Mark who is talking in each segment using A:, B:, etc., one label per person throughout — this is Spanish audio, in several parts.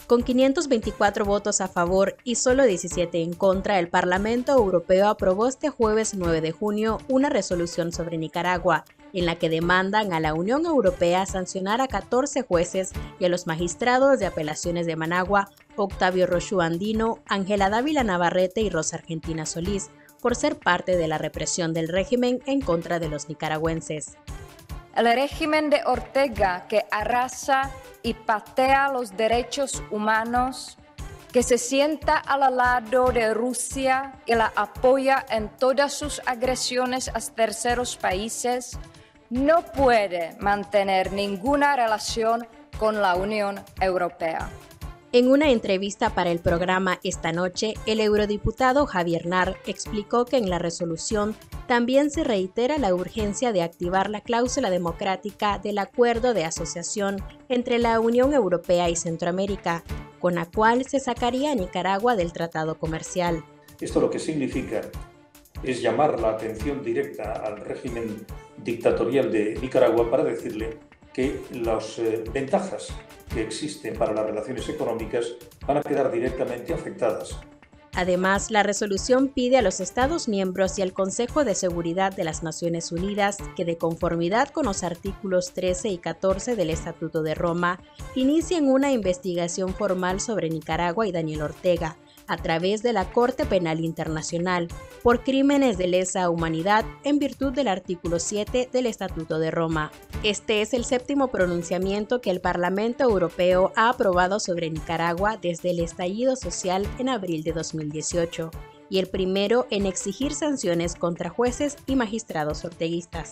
A: Con 524 votos a favor y solo 17 en contra, el Parlamento Europeo aprobó este jueves 9 de junio una resolución sobre Nicaragua, en la que demandan a la Unión Europea sancionar a 14 jueces y a los magistrados de apelaciones de Managua, Octavio Roxú Andino, Ángela Dávila Navarrete y Rosa Argentina Solís, por ser parte de la represión del régimen en contra de los nicaragüenses.
B: El régimen de Ortega, que arrasa y patea los derechos humanos, que se sienta al lado de Rusia y la apoya en todas sus agresiones a terceros países, no puede mantener ninguna relación con la Unión Europea.
A: En una entrevista para el programa Esta Noche, el eurodiputado Javier Nar explicó que en la resolución también se reitera la urgencia de activar la cláusula democrática del Acuerdo de Asociación entre la Unión Europea y Centroamérica, con la cual se sacaría a Nicaragua del tratado comercial.
C: Esto lo que significa es llamar la atención directa al régimen dictatorial de Nicaragua para decirle que las ventajas que existen para las relaciones económicas van a quedar directamente afectadas.
A: Además, la resolución pide a los Estados miembros y al Consejo de Seguridad de las Naciones Unidas que, de conformidad con los artículos 13 y 14 del Estatuto de Roma, inicien una investigación formal sobre Nicaragua y Daniel Ortega, a través de la Corte Penal Internacional, por crímenes de lesa humanidad en virtud del artículo 7 del Estatuto de Roma. Este es el séptimo pronunciamiento que el Parlamento Europeo ha aprobado sobre Nicaragua desde el estallido social en abril de 2018, y el primero en exigir sanciones contra jueces y magistrados orteguistas.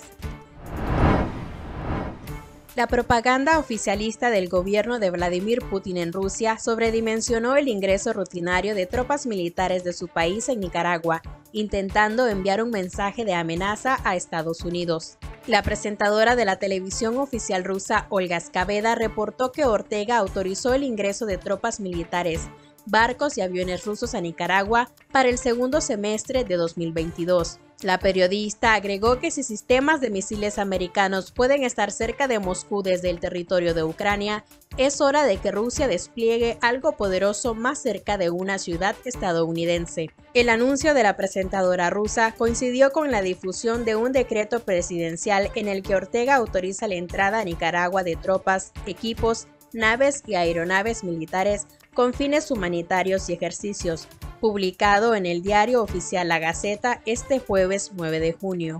A: La propaganda oficialista del gobierno de Vladimir Putin en Rusia sobredimensionó el ingreso rutinario de tropas militares de su país en Nicaragua, intentando enviar un mensaje de amenaza a Estados Unidos. La presentadora de la televisión oficial rusa, Olga Skaveda, reportó que Ortega autorizó el ingreso de tropas militares, barcos y aviones rusos a Nicaragua para el segundo semestre de 2022. La periodista agregó que si sistemas de misiles americanos pueden estar cerca de Moscú desde el territorio de Ucrania, es hora de que Rusia despliegue algo poderoso más cerca de una ciudad estadounidense. El anuncio de la presentadora rusa coincidió con la difusión de un decreto presidencial en el que Ortega autoriza la entrada a Nicaragua de tropas, equipos, naves y aeronaves militares con fines humanitarios y ejercicios, publicado en el diario oficial La Gaceta este jueves 9 de junio.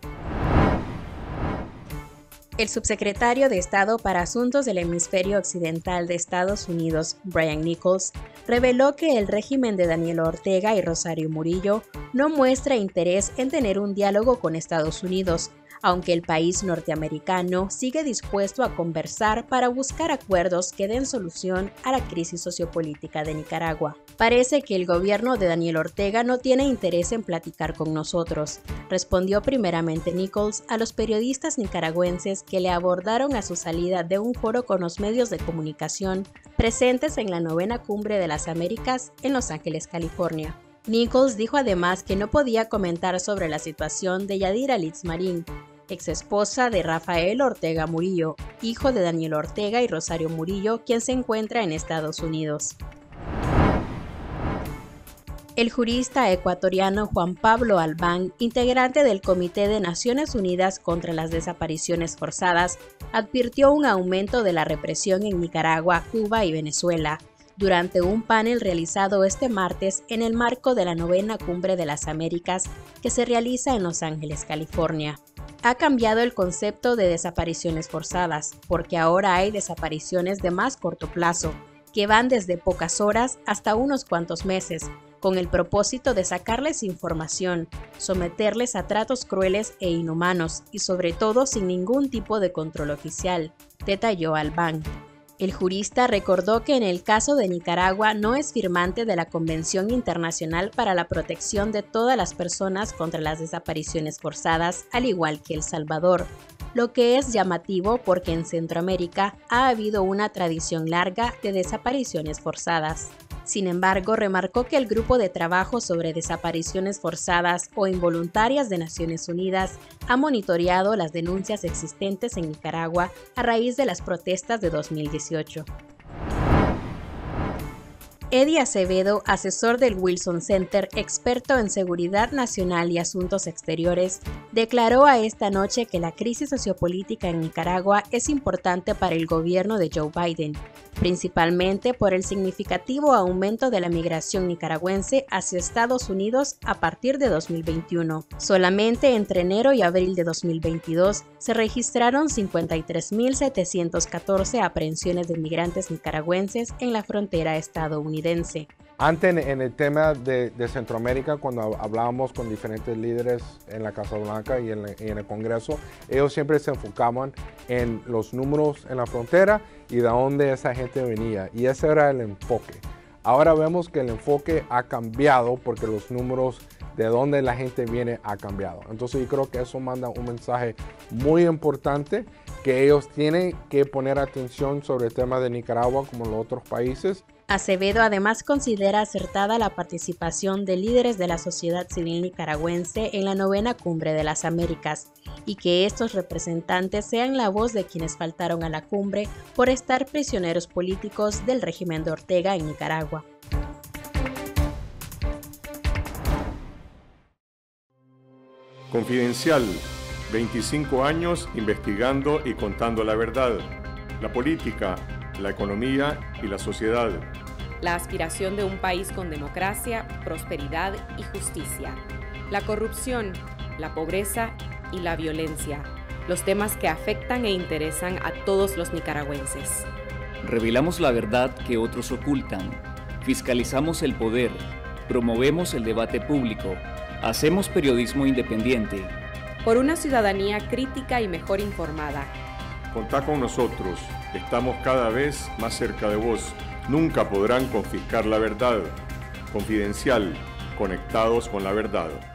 A: El subsecretario de Estado para Asuntos del Hemisferio Occidental de Estados Unidos, Brian Nichols, reveló que el régimen de Daniel Ortega y Rosario Murillo no muestra interés en tener un diálogo con Estados Unidos, aunque el país norteamericano sigue dispuesto a conversar para buscar acuerdos que den solución a la crisis sociopolítica de Nicaragua. Parece que el gobierno de Daniel Ortega no tiene interés en platicar con nosotros, respondió primeramente Nichols a los periodistas nicaragüenses que le abordaron a su salida de un foro con los medios de comunicación presentes en la 9ª Cumbre de las Américas en Los Ángeles, California. Nichols dijo además que no podía comentar sobre la situación de Yadira Litz Marín, exesposa de Rafael Ortega Murillo, hijo de Daniel Ortega y Rosario Murillo, quien se encuentra en Estados Unidos. El jurista ecuatoriano Juan Pablo Albán, integrante del Comité de Naciones Unidas contra las Desapariciones Forzadas, advirtió un aumento de la represión en Nicaragua, Cuba y Venezuela, durante un panel realizado este martes en el marco de la 9ª Cumbre de las Américas que se realiza en Los Ángeles, California. Ha cambiado el concepto de desapariciones forzadas, porque ahora hay desapariciones de más corto plazo, que van desde pocas horas hasta unos cuantos meses, con el propósito de sacarles información, someterles a tratos crueles e inhumanos y sobre todo sin ningún tipo de control oficial, detalló Albán. El jurista recordó que en el caso de Nicaragua no es firmante de la Convención Internacional para la Protección de todas las personas contra las desapariciones forzadas, al igual que El Salvador, lo que es llamativo porque en Centroamérica ha habido una tradición larga de desapariciones forzadas. Sin embargo, remarcó que el Grupo de Trabajo sobre Desapariciones Forzadas o Involuntarias de Naciones Unidas ha monitoreado las denuncias existentes en Nicaragua a raíz de las protestas de 2018. Eddie Acevedo, asesor del Wilson Center, experto en seguridad nacional y asuntos exteriores, declaró a Esta Noche que la crisis sociopolítica en Nicaragua es importante para el gobierno de Joe Biden, principalmente por el significativo aumento de la migración nicaragüense hacia Estados Unidos a partir de 2021. Solamente entre enero y abril de 2022 se registraron 53.714 aprehensiones de migrantes nicaragüenses en la frontera estadounidense.
D: Antes, en el tema de Centroamérica, cuando hablábamos con diferentes líderes en la Casa Blanca y en el Congreso, ellos siempre se enfocaban en los números en la frontera y de dónde esa gente venía. Y ese era el enfoque. Ahora vemos que el enfoque ha cambiado porque los números de dónde la gente viene ha cambiado. Entonces yo creo que eso manda un mensaje muy importante, que ellos tienen que poner atención sobre el tema de Nicaragua como los otros países.
A: Acevedo además considera acertada la participación de líderes de la sociedad civil nicaragüense en la 9ª Cumbre de las Américas y que estos representantes sean la voz de quienes faltaron a la cumbre por estar prisioneros políticos del régimen de Ortega en Nicaragua.
E: Confidencial, 25 años investigando y contando la verdad, la política, la economía y la sociedad.
F: La aspiración de un país con democracia, prosperidad y justicia. La corrupción, la pobreza y la violencia. Los temas que afectan e interesan a todos los nicaragüenses.
G: Revelamos la verdad que otros ocultan. Fiscalizamos el poder. Promovemos el debate público. Hacemos periodismo independiente.
F: Por una ciudadanía crítica y mejor informada.
E: Contá con nosotros, estamos cada vez más cerca de vos. Nunca podrán confiscar la verdad. Confidencial, conectados con la verdad.